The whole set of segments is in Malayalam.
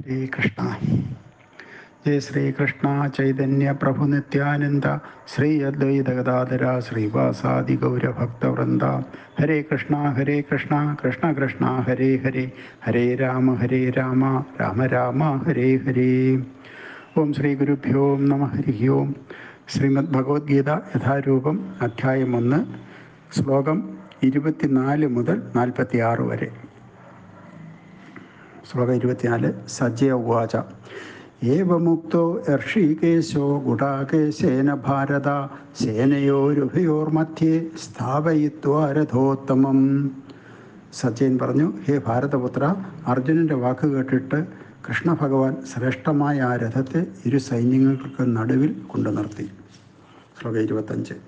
ഹരേ കൃഷ്ണ. ജയ ശ്രീകൃഷ്ണ ചൈതന്യ പ്രഭു നിത്യാനന്ദ ശ്രീ അദ്വൈത ഗദാധര ശ്രീവാസാദി ഗൗരഭക്തവൃന്ദ. ഹരേ കൃഷ്ണ കൃഷ്ണ കൃഷ്ണ ഹരേ ഹരേ, ഹരേ രാമ രാമ രാമ ഹരേ ഹരേ. ഓം ശ്രീ ഗുരുഭ്യോ നമ. ഹരി ഓം. ശ്രീമദ് ഭഗവത്ഗീത യഥാരൂപം അധ്യായം 1, ശ്ലോകം 24 മുതൽ 46 വരെ. ശ്ലോകം 24. സജ്ജയ ഉവാച ഏവമുക്തോ ഋഷികേശോ ഗുഡാകേശേന ഭാരത സേനയോരുഭയോർമധ്യേ സ്ഥാപയിത്വാ രഥോത്തമം. സജ്ജയൻ പറഞ്ഞു, ഹേ ഭാരതപുത്ര, അർജുനൻ്റെ വാക്ക് കേട്ടിട്ട് കൃഷ്ണ ഭഗവാൻ ശ്രേഷ്ഠമായ ആ രഥത്തെ ഇരു സൈന്യങ്ങൾക്ക് നടുവിൽ കൊണ്ടു നിർത്തി. ശ്ലോകം 25.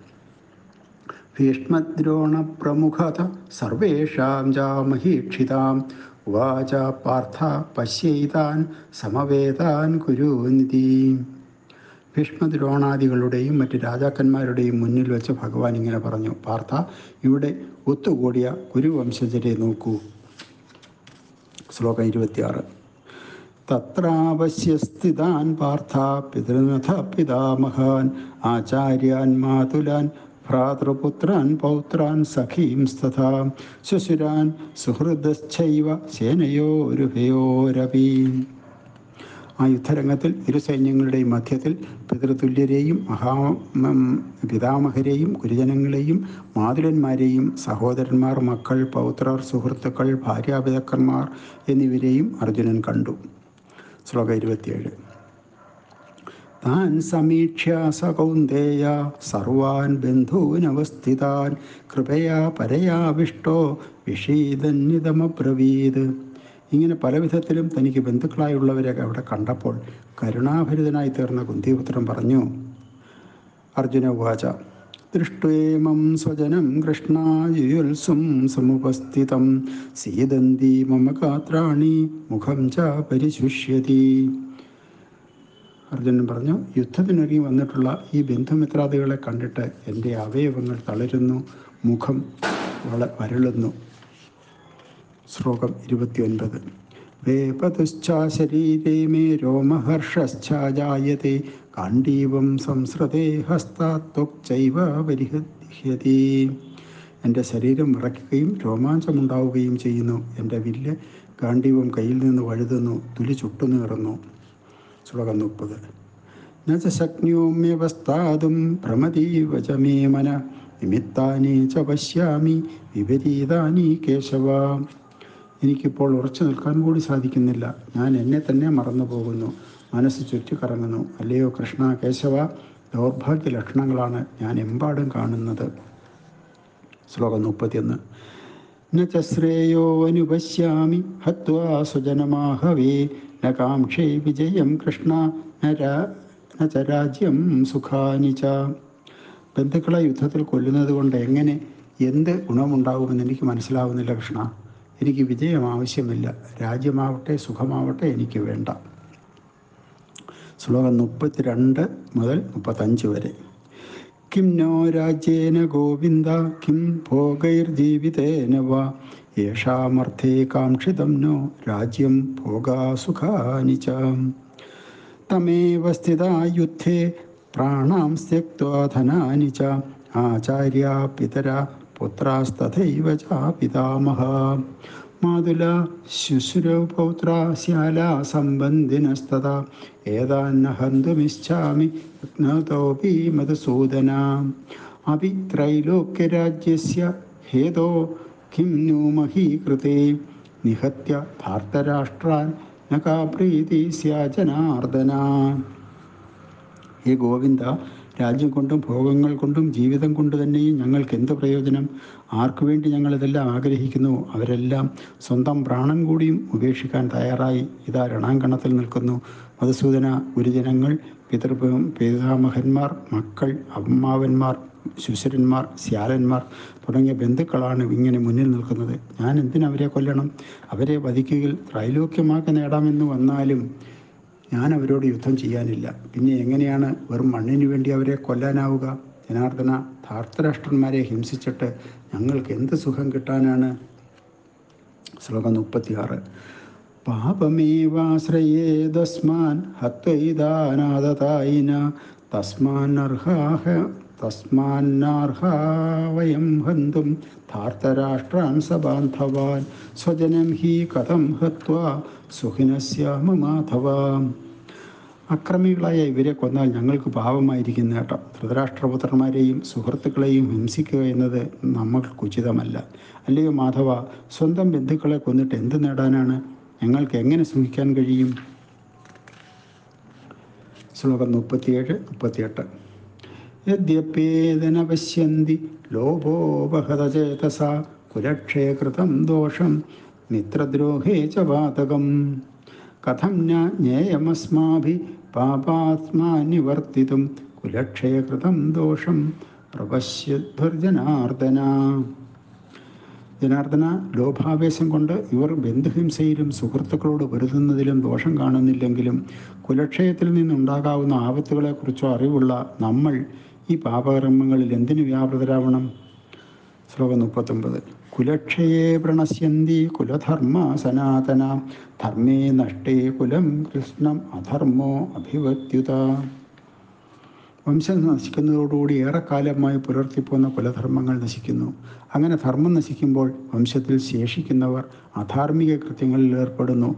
ഭീഷ്മദ്രോണ പ്രമുഖത സർവേഷാം ജാമഹീക്ഷിതാം ഉവാച പാർത്ഥ പശ്യൈതാൻ സമവേതാൻ കുരുനിധി. ഭീഷ്മദ്രോണാദികളുടെയും മറ്റ് രാജാക്കന്മാരുടെയും മുന്നിൽ വെച്ച് ഭഗവാൻ ഇങ്ങനെ പറഞ്ഞു, പാർത്ഥ, ഇവിടെ ഒത്തുകൂടിയ കുരുവംശജരെ നോക്കൂ. ശ്ലോകം 26. തത്രാവശ്യസ്ഥിതാൻ പാർത്ഥ പിതൃനഥ പിതാമഹാൻ ആചാര്യാൻ മാതുലാൻ ഭ്രാതൃപുത്രാൻ പൗത്രാൻ സഖീംസ്തഥാ ശുശുരാൻ സുഹൃദശ്ചൈവ സേനയോരുഭയോരപി. ആ യുദ്ധരംഗത്തിൽ ഇരു സൈന്യങ്ങളുടെയും മധ്യത്തിൽ പിതൃതുല്യരെയും പിതാമഹരെയും ഗുരുജനങ്ങളെയും മാതുലന്മാരെയും സഹോദരന്മാർ, മക്കൾ, പൗത്രർ, സുഹൃത്തുക്കൾ, ഭാര്യാപിതാക്കന്മാർ എന്നിവരെയും അർജുനൻ കണ്ടു. ശ്ലോകം 27. താൻ സമീക്ഷ്യ സ കൗന്ദേയ സർവാൻ ബന്ധൂനവസ്ഥിതാൻ കൃപയാ പരയാവിഷ്ടോ വിഷീദന്നിതമബ്രവീത്. ഇങ്ങനെ പലവിധത്തിലും തനിക്ക് ബന്ധുക്കളായുള്ളവരെ അവിടെ കണ്ടപ്പോൾ കരുണാഭരിതനായി തീർന്ന കുന്തിപുത്രൻ പറഞ്ഞു, അർജുന ഉവാച ദൃഷ്ട്വേമം സ്വജനം കൃഷ്ണായുൽസും സമുപസ്ഥിതം സീദന്തി മമ ഗാത്രാണി മുഖം ച പരിശുഷ്യതി. അർജുനൻ പറഞ്ഞു, യുദ്ധത്തിനൊരുങ്ങി വന്നിട്ടുള്ള ഈ ബന്ധുമിത്രാദികളെ കണ്ടിട്ട് എൻ്റെ അവയവങ്ങൾ തളരുന്നു, മുഖം വരളുന്നു. ശ്ലോകം 29. വേപതുശ്ചാശരീരേ മേ രോമഹർഷശ്ചാജായതേ കാണ്ഡീവം സംസ്രതേ ഹസ്താത്വക്ചൈവ പരിഹ്യതി. എൻ്റെ ശരീരം വിറയ്ക്കുകയും രോമാഞ്ചമുണ്ടാവുകയും ചെയ്യുന്നു. എൻ്റെ വില്ല് ഗാണ്ഡീവം കയ്യിൽ നിന്ന് വഴുതുന്നു, തുലി ചുട്ടുനീറുന്നു. ശ്ലോകം 30. ന ച ശക്നോമ്യവസ്ഥാതും പ്രമദീവ ച മേ മന നിമിത്താനി ച പശ്യാമി വിപരീതാനി കേശവ. എനിക്കിപ്പോൾ ഉറച്ചു നിൽക്കാൻ കൂടി സാധിക്കുന്നില്ല. ഞാൻ എന്നെ തന്നെ മറന്നു പോകുന്നു, മനസ്സ് ചുറ്റിക്കറങ്ങുന്നു. അല്ലയോ കൃഷ്ണ, കേശവ, ദൗർഭാഗ്യ ലക്ഷണങ്ങളാണ് ഞാൻ എമ്പാടും കാണുന്നത്. ശ്ലോകം 31. ന ച ശ്രേയോ അനുപശ്യാമി ഹത്വാ സ്വജനമാഹവേ ന കാംക്ഷേ വിജയം കൃഷ്ണ ന ച രാജ്യം സുഖാനി ച. ബന്ധുക്കളെ യുദ്ധത്തിൽ കൊല്ലുന്നത് കൊണ്ട് എന്ത് ഗുണമുണ്ടാകുമെന്ന് എനിക്ക് മനസ്സിലാവുന്നില്ല കൃഷ്ണ. എനിക്ക് വിജയം ആവശ്യമില്ല, രാജ്യമാവട്ടെ സുഖമാവട്ടെ എനിക്ക് വേണ്ട. ശ്ലോകം 32 മുതൽ 35 വരെ. കിം നോ രാജ്യേന ഗോവിന്ദ കിം ഭോഗൈർജീവിതേന വാ യേഷാമർത്ഥേ കാംക്ഷിതം നോ രാജ്യം ഭോഗാസുഖാനി ച. തമേവ സ്ഥിതാ യുദ്ധേ പ്രാണാം ത്യക്ത്വാ ധനാനി ച ആചാര്യാ പിതരാ പുത്രാസ്തഥൈവ ച പിതാമഹാ മാതുല ശുശ്രൂ പൗത്രാ ശ്യാലാ സംബന്ധിനസ്തഥാ ഏതാന്ന ഹന്തുമിച്ഛാമി ജ്ഞാതോപി മധുസൂദന. അപി ത്രൈലോക്യരാജ്യസ്യ ഹേതോ കിം നോ മഹീകൃതേ നിഹത്യ ധാർത്തരാഷ്ട്രാൻ ന കാ പ്രീതി സ്യാ ജനാർദ്ദന. ഹേ ഗോവിന്ദ, രാജ്യം കൊണ്ടും ഭോഗങ്ങൾ കൊണ്ടും ജീവിതം കൊണ്ട് തന്നെയും ഞങ്ങൾക്ക് എന്ത് പ്രയോജനം? ആർക്കു വേണ്ടി ഞങ്ങളിതെല്ലാം ആഗ്രഹിക്കുന്നു? അവരെല്ലാം സ്വന്തം പ്രാണൻ കൂടിയും ഉപേക്ഷിക്കാൻ തയ്യാറായി ഇതാ രണാങ്കണത്തിൽ നിൽക്കുന്നു. മധുസൂദന, ഗുരുജനങ്ങൾ, പിതാമഹന്മാർ, മക്കൾ, അമ്മാവന്മാർ, ശുശ്രന്മാർ, ശ്യാലന്മാർ തുടങ്ങിയ ബന്ധുക്കളാണ് ഇങ്ങനെ മുന്നിൽ നിൽക്കുന്നത്. ഞാൻ എന്തിനവരെ കൊല്ലണം? അവരെ വധിക്കുകയിൽ ത്രൈലോക്യമാക്കി നേടാമെന്ന് വന്നാലും ഞാൻ അവരോട് യുദ്ധം ചെയ്യാനില്ല. പിന്നെ എങ്ങനെയാണ് വെറും മണ്ണിനു വേണ്ടി അവരെ കൊല്ലാനാവുക? ജനാർദ്ദന, ധാർത്തരാഷ്ട്രന്മാരെ ഹിംസിച്ചിട്ട് ഞങ്ങൾക്ക് എന്ത് സുഖം കിട്ടാനാണ്? ശ്ലോകം 36. പാപമേവാശ്രയേതസ്മാൻ ഹത്വൈതാനാദതായിന തസ്മാന്നർഹാഹ തസ്മാന്നാർഹാ വയം ഹന്തും ധാർത്തരാഷ്ട്രാൻ സബാന്ധവാൻ സ്വജനം ഹി കഥം ഹത്വാ സുഖിനസ്യാമ മാധവ. അക്രമികളായ ഇവരെ കൊന്നാൽ ഞങ്ങൾക്ക് പാപമായിരിക്കുന്ന കേട്ടോ. ധൃതരാഷ്ട്രപുത്രന്മാരെയും സുഹൃത്തുക്കളെയും ഹിംസിക്കുക എന്നത് നമ്മൾക്ക് ഉചിതമല്ല. അല്ലയോ മാധവ, സ്വന്തം ബന്ധുക്കളെ കൊന്നിട്ട് എന്ത് നേടാനാണ്? ഞങ്ങൾക്ക് എങ്ങനെ സുഖിക്കാൻ കഴിയും? ശ്ലോകം 37-38. യദ്യപ്യേദന പശ്യന്തി ലോഭോപഹതചേതസ കുലക്ഷയകൃതം ദോഷം മിത്രദ്രോഹേ ച പാതകം കഥം ന ജ്ഞേയമസ്മാഭി പാപാത്മാനിവർത്തിതും കുലക്ഷയകൃതം ദോഷം പ്രപശ്യദ്ഭർജനാർദ്ദന. ജനാർദ്ദന, ലോഭാവേശം കൊണ്ട് ഇവർ ബന്ധുഹിംസയിലും സുഹൃത്തുക്കളോട് പൊരുതുന്നതിലും ദോഷം കാണുന്നില്ലെങ്കിലും കുലക്ഷയത്തിൽ നിന്നുണ്ടാകാവുന്ന ആപത്തുകളെക്കുറിച്ചോ അറിവുള്ള നമ്മൾ ഈ പാപകർമ്മങ്ങളിൽ എന്തിനു വ്യാപൃതരാവണം? ശ്ലോകം 39. കുലക്ഷയേ പ്രണശ്യന്തി കുലധർമ്മ സനാതന ധർമ്മേ നഷ്ടേ കുലം കൃഷ്ണം അധർമ്മോ അഭിവത്യുത. വംശം നശിക്കുന്നതോടുകൂടി ഏറെക്കാലമായി പുലർത്തിപ്പോന്ന കുലധർമ്മങ്ങൾ നശിക്കുന്നു. അങ്ങനെ ധർമ്മം നശിക്കുമ്പോൾ വംശത്തിൽ ശേഷിക്കുന്നവർ അധാർമിക കൃത്യങ്ങളിൽ ഏർപ്പെടുന്നു.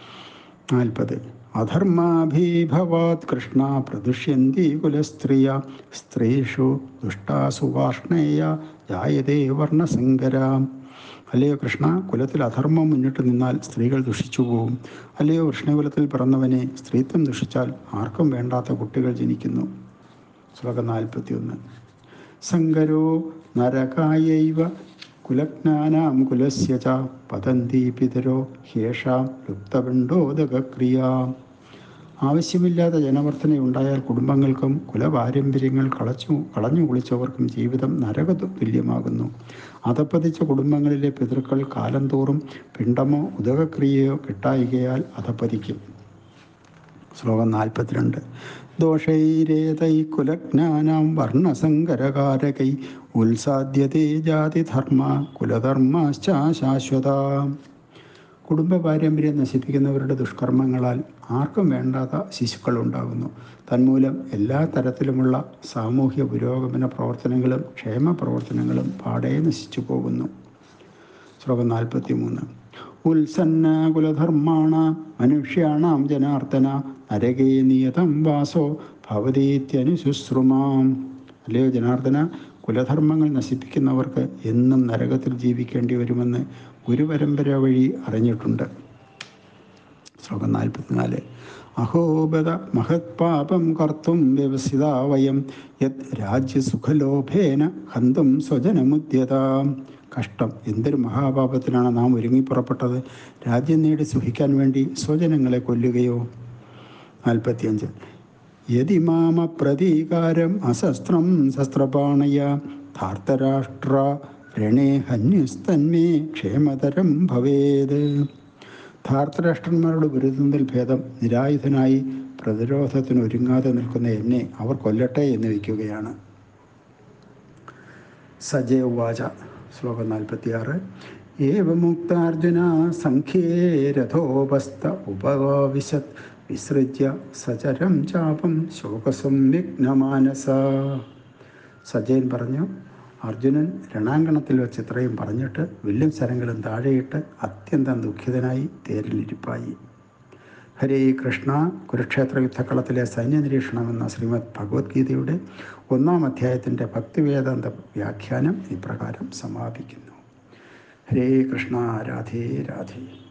40. അധർമാഭീഭവാത് കൃഷ്ണ പ്രദുഷ്യന്തി കുലസ്ത്രീയ സ്ത്രീഷു ദുഷ്ടാസു വാർഷ്ണേയ ജായതേ വർണ്ണസങ്കര. അല്ലയോ കൃഷ്ണ, കുലത്തിൽ അധർമ്മം മുന്നിട്ട് നിന്നാൽ സ്ത്രീകൾ ദുഷിച്ചു പോവും. അല്ലയോ കൃഷ്ണകുലത്തിൽ പിറന്നവനെ, സ്ത്രീത്വം ദുഷിച്ചാൽ ആർക്കും വേണ്ടാത്ത കുട്ടികൾ ജനിക്കുന്നു. ശ്ലോകം 41. സങ്കരോ നരകായൈവ കുലജ്ഞാനാം കുലസ്യ ച പതന്തി പിതരോ ഹേഷാം ലുപ്തപിണ്ഡോദകക്രിയ. ആവശ്യമില്ലാത്ത ജനവർദ്ധനയുണ്ടായാൽ കുടുംബങ്ങൾക്കും കുലപാരമ്പര്യങ്ങൾ കളഞ്ഞു കുളിച്ചവർക്കും ജീവിതം നരക തുല്യമാകുന്നു. അധപ്പതിച്ച കുടുംബങ്ങളിലെ പിതൃക്കൾ കാലം തോറും പിണ്ഡമോ ഉദകക്രിയയോ കിട്ടായികയാൽ അധപ്പതിക്കും. ശ്ലോകം 42. ദോഷൈരേതൈ കുലജ്ഞാനാം വർണ്ണസങ്കരകാരകൈ ഉത്സാദ്യതേ ജാതിധർമ്മ കുലധർമ്മശ്ച ശാശ്വത. കുടുംബ പാരമ്പര്യം നശിപ്പിക്കുന്നവരുടെ ദുഷ്കർമ്മങ്ങളാൽ ആർക്കും വേണ്ടാത്ത ശിശുക്കൾ ഉണ്ടാകുന്നു. തന്മൂലം എല്ലാ തരത്തിലുമുള്ള സാമൂഹ്യ പുരോഗമന പ്രവർത്തനങ്ങളും ക്ഷേമ പ്രവർത്തനങ്ങളും പാടെ നശിച്ചു പോകുന്നു. ശ്ലോകം 43. ഉത്സന്ന കുലധർമ്മാണ മനുഷ്യാണാം ജനാർദ്ദന നരകേ നിയതം വാസോ ഭവതീത്യനുശുശ്രുമാം. അല്ലയോ ജനാർദ്ദന, കുലധർമ്മങ്ങൾ നശിപ്പിക്കുന്നവർക്ക് എന്നും നരകത്തിൽ ജീവിക്കേണ്ടി വരുമെന്ന് ഗുരുപരമ്പര വഴി അറിഞ്ഞിട്ടുണ്ട്. ശ്ലോകം 44. അഹോബദ മഹത് പാപം കർത്തും വ്യവസിത വയം യത് രാജ്യസുഖലോഭേന ഹന്തും സ്വജനമുദ്യതാം. കഷ്ടം, എന്തൊരു മഹാപാപത്തിനാണ് നാം ഒരുങ്ങിപ്പുറപ്പെട്ടത്! രാജ്യം നേടി സുഖിക്കാൻ വേണ്ടി സ്വജനങ്ങളെ കൊല്ലുകയോ? 45. യതി മാമ പ്രതീകാരം അശസ്ത്രം ശസ്ത്രപാണയ ധാർത്തരാഷ്ട്ര രണേ ഹന്യസ്തന്മേ ക്ഷേമതരം ഭവേത്. ധാർത്തരാഷ്ട്രന്മാരോട് വിരുദ്ധത്തിൽ ഭേദം നിരായുധനായി പ്രതിരോധത്തിനൊരുങ്ങാതെ നിൽക്കുന്ന എന്നെ അവർ കൊല്ലട്ടെ എന്ന് വയ്ക്കുകയാണ്. സജയ ഉവാച. ശ്ലോകം 46. ഏവമുക്താർജുന സംഖ്യേ രഥോപസ്ഥ ഉപവിശത് വിസൃജ്യ സചരം ചാപം ശോകസംവിഘ്നമാനസ. സജയൻ പറഞ്ഞു, അർജുനൻ രണാങ്കണത്തിൽ വെച്ച് ഇത്രയും പറഞ്ഞിട്ട് വില്ലും ശരങ്ങളും താഴെയിട്ട് അത്യന്തം ദുഃഖിതനായി തേരിലിരിപ്പായി. ഹരേ കൃഷ്ണ. കുരുക്ഷേത്ര യുദ്ധക്കളത്തിലെ സൈന്യനിരീക്ഷണം എന്ന ശ്രീമദ് ഭഗവത്ഗീതയുടെ 1-ാം അധ്യായത്തിൻ്റെ ഭക്തിവേദാന്ത വ്യാഖ്യാനം ഇപ്രകാരം സമാപിക്കുന്നു. ഹരേ കൃഷ്ണ. രാധേ രാധേ.